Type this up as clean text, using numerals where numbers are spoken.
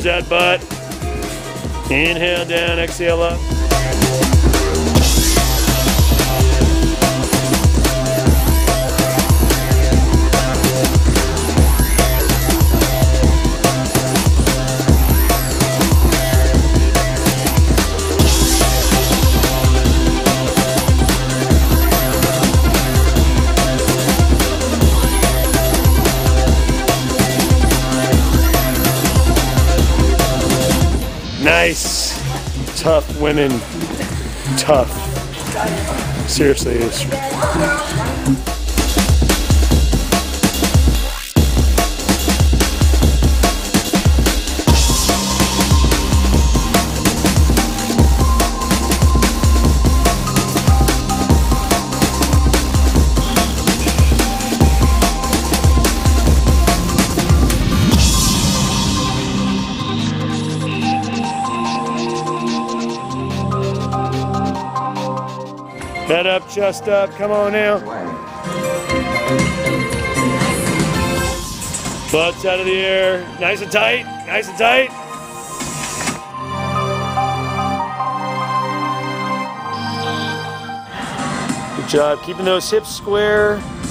that butt. Inhale down, exhale up. Nice. Tough women. Tough. Seriously, it's head up, chest up, come on now. Butts out of the air, nice and tight, nice and tight. Good job, keeping those hips square.